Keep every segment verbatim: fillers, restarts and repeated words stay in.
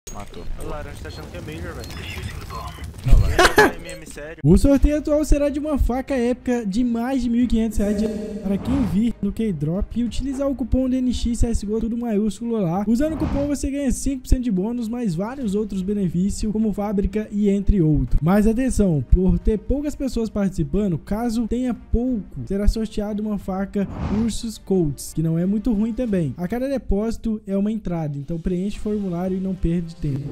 Matou. O laranja tá achando que é Major, velho. O sorteio atual será de uma faca épica de mais de mil e quinhentos reais para quem vir no Keydrop e utilizar o cupom D N X C S G O, tudo maiúsculo lá. Usando o cupom você ganha cinco por cento de bônus, mais vários outros benefícios, como fábrica e entre outros. Mas atenção, por ter poucas pessoas participando, caso tenha pouco, será sorteado uma faca Ursus Colts, que não é muito ruim também. A cada depósito é uma entrada, então preenche o formulário e não perde tempo.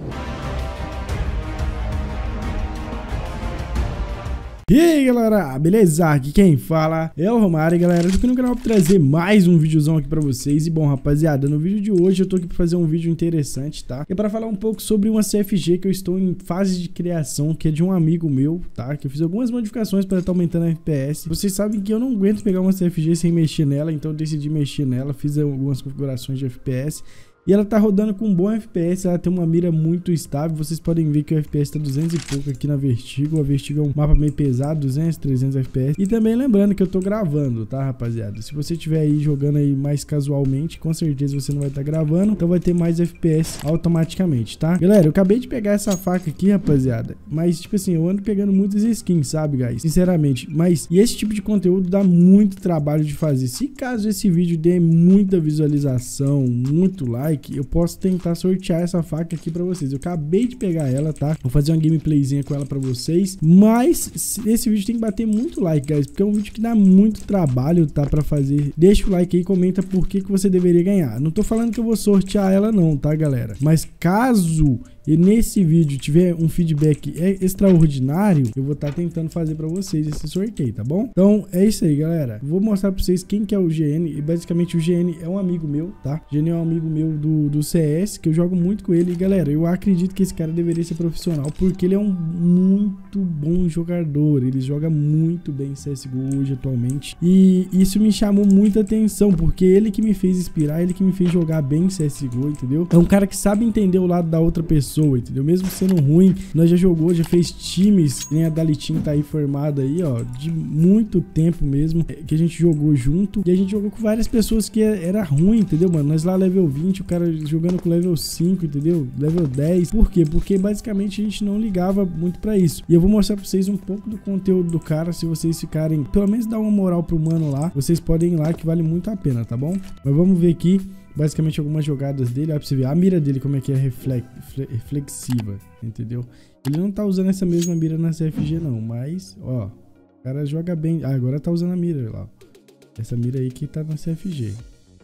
E aí galera, beleza? Aqui quem fala é o Romário, galera. Eu tô aqui no canal pra trazer mais um videozão aqui pra vocês. E bom, rapaziada, no vídeo de hoje eu tô aqui pra fazer um vídeo interessante, tá? É pra falar um pouco sobre uma C F G que eu estou em fase de criação, que é de um amigo meu, tá? Que eu fiz algumas modificações pra estar aumentando a F P S. Vocês sabem que eu não aguento pegar uma C F G sem mexer nela, então eu decidi mexer nela, fiz algumas configurações de F P S. E ela tá rodando com um bom F P S, ela tem uma mira muito estável. Vocês podem ver que o F P S tá duzentos e pouco aqui na Vertigo. A Vertigo é um mapa meio pesado, duzentos, trezentos F P S. E também lembrando que eu tô gravando, tá, rapaziada? Se você estiver aí jogando aí mais casualmente, com certeza você não vai estar tá gravando, então vai ter mais F P S automaticamente, tá? Galera, eu acabei de pegar essa faca aqui, rapaziada, mas tipo assim, eu ando pegando muitas skins, sabe, guys? Sinceramente, mas e esse tipo de conteúdo dá muito trabalho de fazer. Se caso esse vídeo dê muita visualização, muito like, eu posso tentar sortear essa faca aqui pra vocês. Eu acabei de pegar ela, tá? Vou fazer uma gameplayzinha com ela pra vocês. Mas esse vídeo tem que bater muito like, guys, porque é um vídeo que dá muito trabalho, tá? Pra fazer. Deixa o like aí e comenta por que que você deveria ganhar. Não tô falando que eu vou sortear ela não, tá, galera? Mas caso e nesse vídeo tiver um feedback extraordinário, eu vou estar tá tentando fazer pra vocês esse sorteio, tá bom? Então é isso aí, galera. Vou mostrar pra vocês quem que é o G N. E basicamente o G N é um amigo meu, tá? O G N é um amigo meu do, do C S, que eu jogo muito com ele. E galera, eu acredito que esse cara deveria ser profissional, porque ele é um muito bom jogador. Ele joga muito bem C S G O hoje atualmente. E isso me chamou muita atenção, porque ele que me fez inspirar, ele que me fez jogar bem C S G O, entendeu? É um cara que sabe entender o lado da outra pessoa, entendeu? Mesmo sendo ruim, nós já jogou, já fez times, nem a Dalitinho tá aí formada aí, ó, de muito tempo mesmo, que a gente jogou junto, e a gente jogou com várias pessoas que era ruim, entendeu, mano? Nós lá level vinte, o cara jogando com level cinco, entendeu? Level dez, por quê? Porque basicamente a gente não ligava muito pra isso. E eu vou mostrar pra vocês um pouco do conteúdo do cara, se vocês ficarem, pelo menos dar uma moral pro mano lá, vocês podem ir lá que vale muito a pena, tá bom? Mas vamos ver aqui basicamente algumas jogadas dele, ó, pra você ver a mira dele como é que é reflex, reflexiva, entendeu? Ele não tá usando essa mesma mira na C F G não, mas, ó, o cara joga bem. Ah, agora tá usando a mira lá, essa mira aí que tá na C F G.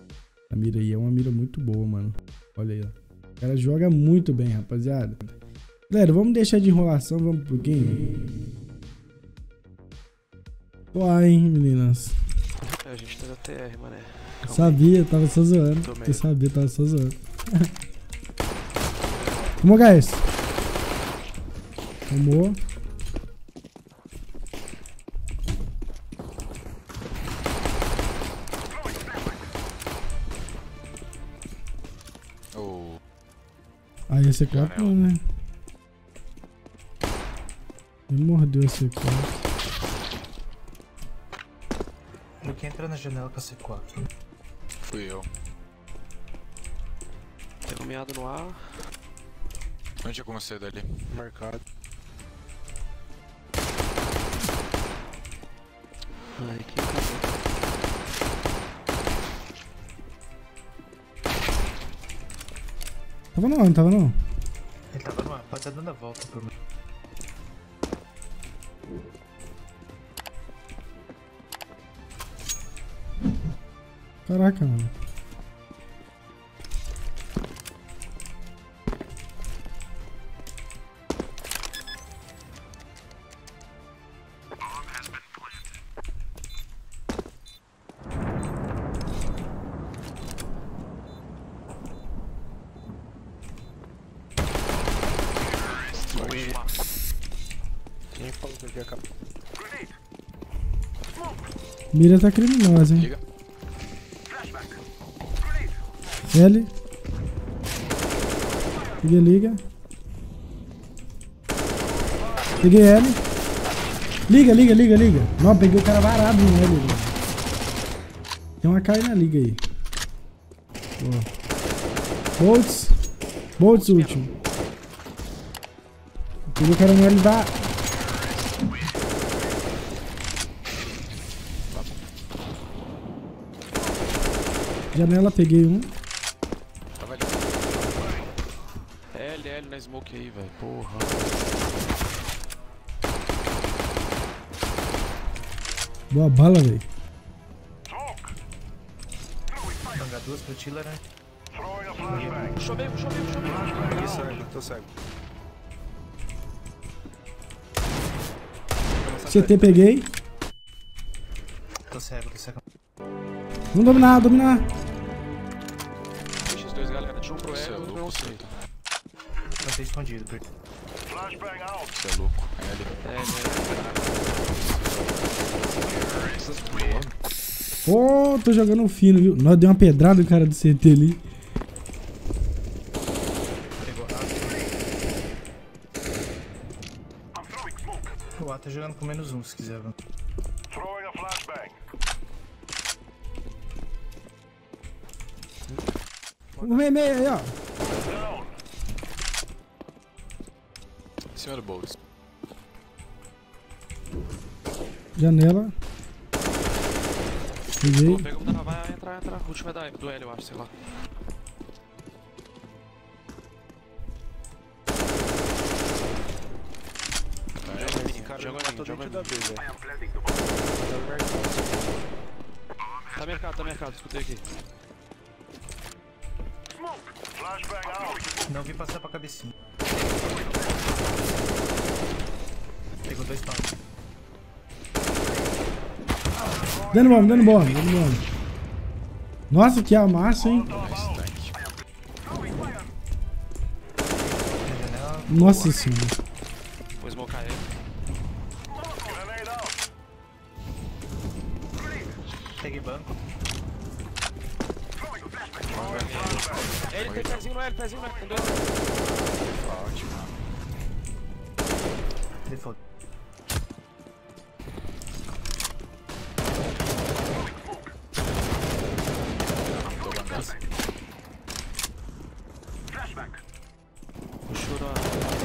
A mira aí é uma mira muito boa, mano. Olha aí, ó. O cara joga muito bem, rapaziada. Galera, vamos deixar de enrolação, vamos pro game. Uai, hein, meninas. A gente tá na T R, mané. Calma sabia, eu tava só zoando. Eu sabia, tava só zoando. Tomou H S. Tomou. Oh. Aí esse quatro não, né? Ele mordeu esse quatro. Eu que entra na janela com a C quatro. Fui eu. Tem um meado no ar. Onde é com você dali? Marcado. Ai, que cabelo. Tava não, não tava não. Ele tava no ar, pode estar dando a volta por mim. Caraca, mano. Quem falou que eu ia acabar? Mira tá criminosa, hein? Liga. L. Liga, liga. Liguei L. Liga, liga, liga, liga. Não, peguei o cara varado no L. Liga. Tem uma K na liga aí. Boa. Bolts. Bolts último. Peguei o cara no L da... Janela, peguei um. Tá, velho. L, L na smoke aí, velho. Porra. Boa bala, velho. Manga duas pro Tiller, né? Puxou meio, puxou meio, puxou meio. Peguei cego, tô cego. C T peguei. Tô cego, tô cego. Vamos dominar, dominar. Deixa os dois, galera. Deixa um pro Você é L e outro pro louco, C. você tá- Não tem escondido, perdi. você é louco. É ali. É, né? Ô, oh, tô jogando fino, viu? Nós deu uma pedrada no cara do C T ali. Pegou A. O A tá jogando com menos um, se quiser, mano. Um meio meio aí, ó. Em cima do Boltz. Janela. Peguei. Pega um da... Vai entrar, entrar. O último é da, do L, eu acho, sei lá. Joga em mim, cara. Joga em mim, joga em mim. Tá mercado, tá mercado. Escutei aqui. Não vi passar pra cabecinha. Pegou dois paus. Dando bomba, dando bomba, dando bomba. Nossa, que amassa, hein? Nice tank. Na janela. Nossa senhora. Vou smocar ele. Peguei banco. Ele tem pezinho no L, pezinho no L. Tem dois. Ótimo. Default. Tô bandado. Puxou na...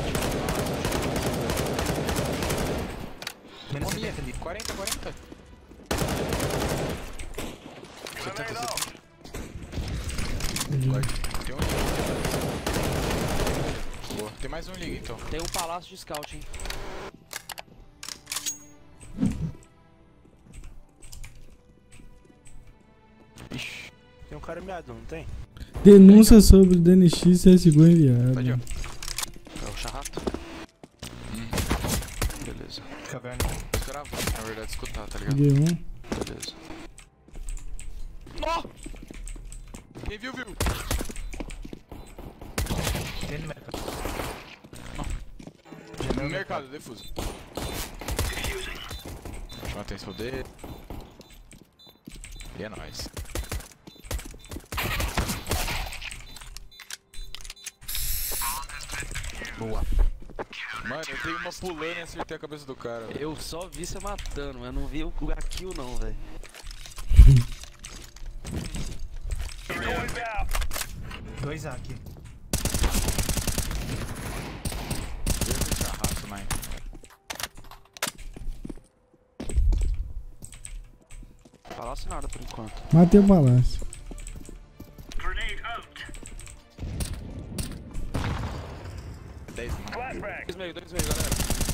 Menos Morria. setenta ali. quarenta, quarenta. setenta, setenta. Tem um. Boa. Tem mais um liga então. Tem um palácio de scout, hein? Ixi. Tem um cara meado, não tem? Denúncia sobre D N X C S G O enviado. Tá ali, ó. É o charrato. Hum. Beleza, Caverna. Vou esperar, na verdade, escutar, tá ligado? Peguei um. beleza. Nó! Quem viu, viu? Tem no mercado. No mercado, defuso. Chama a atenção dele. E é nóis. Boa. Mano, eu dei uma pulando e acertei a cabeça do cara. Véio. Eu só vi você matando, eu não vi o a kill não, velho. Dois A aqui. Eu fui charraço, mãe. Palácio nada por enquanto. Matei o palácio. dez, mano. Dois meio, dois meio, galera.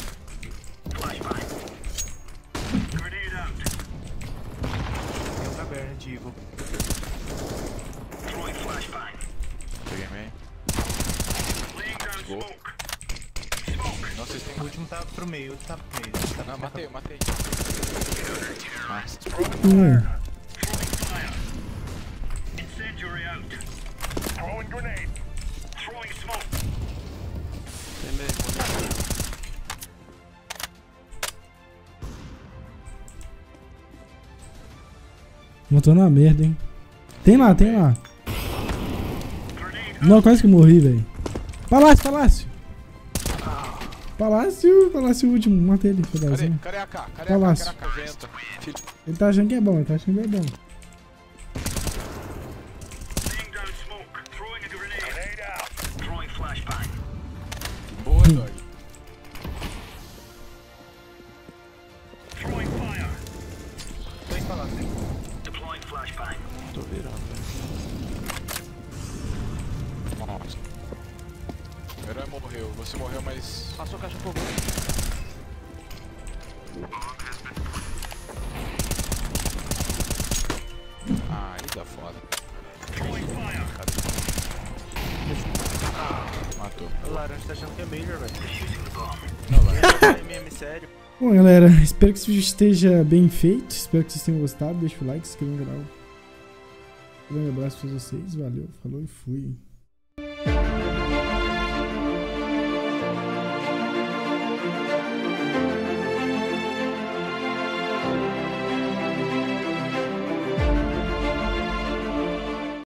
Tem um caverna de Eagle. Peguei meio. Boa. Nossa, vocês têm. O último tá pro meio, o outro tá pro meio. Tá Não, matei, eu matei. Nossa. Ué. Tem meio, pode. Botou na merda, hein? Tem lá, tem lá. Não, quase que morri, velho. Palácio, palácio. Palácio, palácio último. Matei ele, Cadê? pedacinho. Cadê a K? Cadê Palácio. a K? Cadê a K? Filho. Ele tá achando que é bom, ele tá achando que é bom. Boa, dog. herói morreu. Você morreu, mas... Passou caixa fogo. Ah, aí dá foda. Matou. O laranja tá achando que é Major, velho. Não, lá. É M M, sério. Bom, galera, espero que esse vídeo esteja bem feito. Espero que vocês tenham gostado. Deixa o like, se inscreva no canal. Um grande abraço pra vocês. Valeu, falou e fui.